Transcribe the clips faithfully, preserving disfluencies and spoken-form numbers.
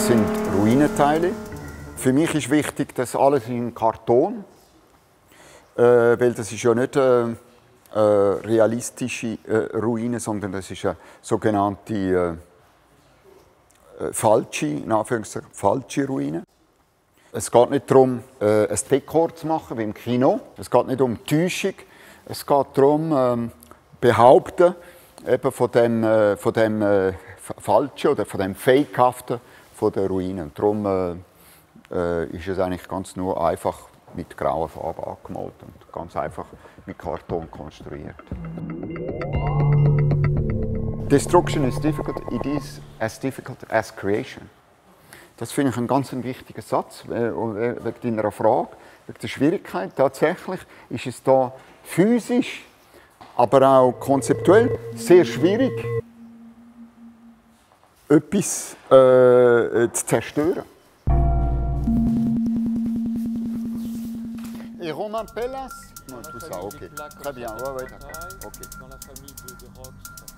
Das sind Ruinenteile. Für mich ist wichtig, dass alles in Karton, äh, weil das ist ja nicht äh, äh, realistische äh, Ruine, sondern das ist eine sogenannte äh, äh, falsche, in Anführungszeichen, falsche Ruine. Es geht nicht darum, äh, ein Dekor zu machen, wie im Kino. Es geht nicht um Täuschung. Es geht darum, ähm, behaupten eben von dem, äh, von dem äh, Falschen oder von dem Fakehaften von der Ruinen. Darum äh, äh, ist es eigentlich ganz nur einfach mit grauer Farbe angemalt und ganz einfach mit Karton konstruiert. Destruction is difficult, it is as difficult as creation. Das finde ich einen ganz wichtigen Satz, wegen deiner Frage, wegen der Schwierigkeit. Tatsächlich ist es da physisch, aber auch konzeptuell sehr schwierig, etwas äh, zu zerstören. Et Romain Pellas? Non, tout ça, ok. Très bien, ouais, ouais, d'accord. Okay. Dans la famille de, de Rox,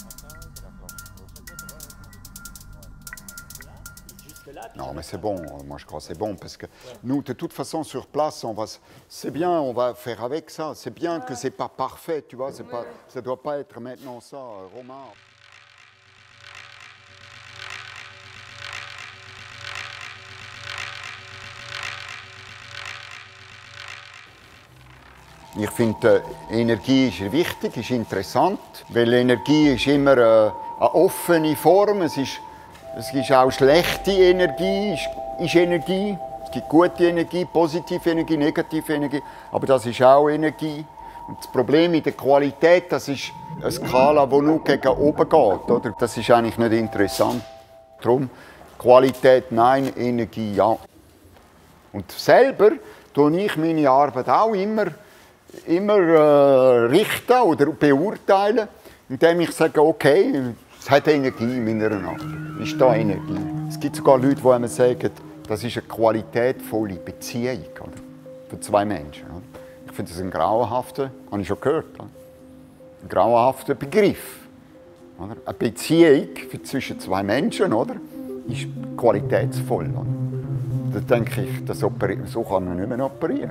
Non, mais c'est bon, moi je crois que c'est bon, parce que nous, de toute façon, sur place, on va, c'est bien, on va faire avec ça. C'est bien que c'est pas parfait, tu vois, c'est pas, ça doit pas être maintenant ça, Romain. Ich finde, Energie ist wichtig, ist interessant, weil Energie ist immer eine offene Form. Es ist, es ist auch schlechte Energie, ist, ist Energie. Es gibt gute Energie, positive Energie, negative Energie, aber das ist auch Energie. Und das Problem mit der Qualität, das ist eine Skala, die nur gegen oben geht. Oder? Das ist eigentlich nicht interessant. Darum Qualität nein, Energie ja. Und selber tue ich meine Arbeit auch immer immer äh, richten oder beurteilen, indem ich sage, okay, es hat Energie in meiner Art. Ist da Energie? Es gibt sogar Leute, die einem sagen, das ist eine qualitätvolle Beziehung oder? Für zwei Menschen. Oder? Ich finde das ein grauenhafter, habe ich schon gehört, oder? Ein grauenhafter Begriff. Oder? Eine Beziehung zwischen zwei Menschen oder? Ist qualitätsvoll. Oder? Da denke ich, das so kann man nicht mehr operieren.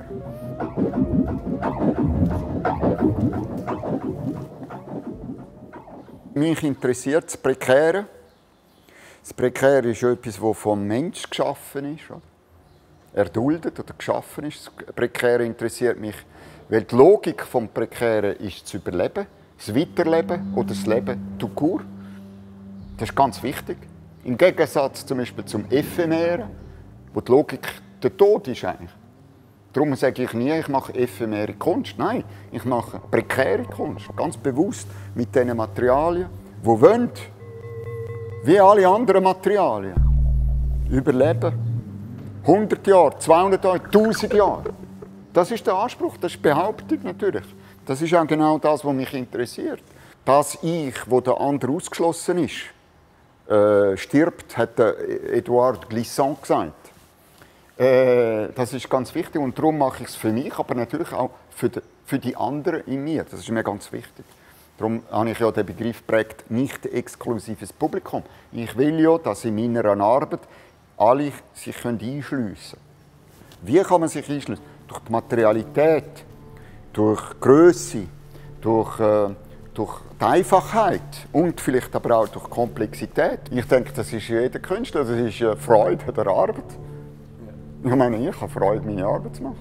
Mich interessiert das Prekäre. Das Prekäre ist etwas, das vom Menschen geschaffen ist. Oder? Erduldet oder geschaffen ist. Das Prekäre interessiert mich, weil die Logik des Prekären ist zu überleben, das Weiterleben oder das Leben tout court. Das ist ganz wichtig. Im Gegensatz zum Beispiel zum Ephemeren, wo die Logik der Tod ist eigentlich. Darum sage ich nie, ich mache ephemere Kunst. Nein, ich mache prekäre Kunst. Ganz bewusst mit diesen Materialien, die wollen, wie alle anderen Materialien, überleben. hundert Jahre, zweihundert Jahre, tausend Jahre. Das ist der Anspruch, das ist die Behauptung natürlich. Das ist auch genau das, was mich interessiert. Das Ich, wo der andere ausgeschlossen ist, äh, stirbt, hat Edouard Glissant gesagt. Äh, das ist ganz wichtig und darum mache ich es für mich, aber natürlich auch für die, für die anderen in mir. Das ist mir ganz wichtig. Darum habe ich ja den Begriff geprägt, nicht exklusives Publikum. Ich will ja, dass in meiner Arbeit alle sich einschliessen können. Wie kann man sich einschliessen? Durch die Materialität, durch die Grösse, durch, äh, durch die Einfachheit und vielleicht aber auch durch die Komplexität. Ich denke, das ist jeder Künstler, das ist eine Freude der Arbeit. Ich meine, ich habe Freude, meine Arbeit zu machen.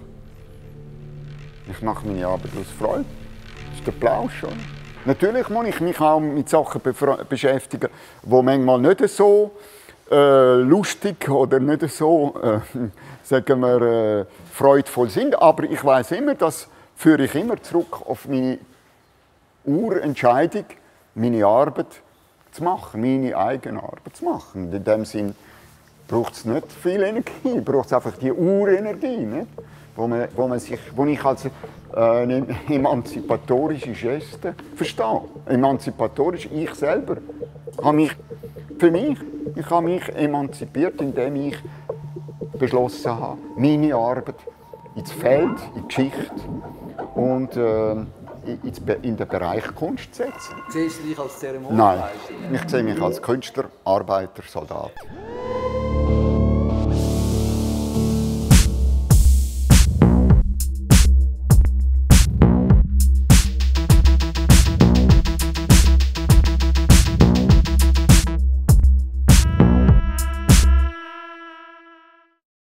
Ich mache meine Arbeit aus Freude. Das ist der Plausch. Oder? Natürlich muss ich mich auch mit Sachen beschäftigen, die manchmal nicht so äh, lustig oder nicht so, äh, sagen wir, äh, freudvoll sind. Aber ich weiß immer, das führe ich immer zurück auf meine Urentscheidung, meine Arbeit zu machen, meine eigene Arbeit zu machen. In dem Sinn braucht es nicht viel Energie, braucht es einfach die Urenergie, nicht? Wo, man, wo, man sich, wo ich als äh, eine emanzipatorische Geste verstehe. Emanzipatorisch, ich selber habe mich, für mich, ich habe mich emanzipiert, indem ich beschlossen habe, meine Arbeit ins Feld, in die Geschichte und äh, in den Bereich Kunst zu setzen. Siehst du dich als Zeremonienmeister? Nein, ich sehe mich als Künstler, Arbeiter, Soldat.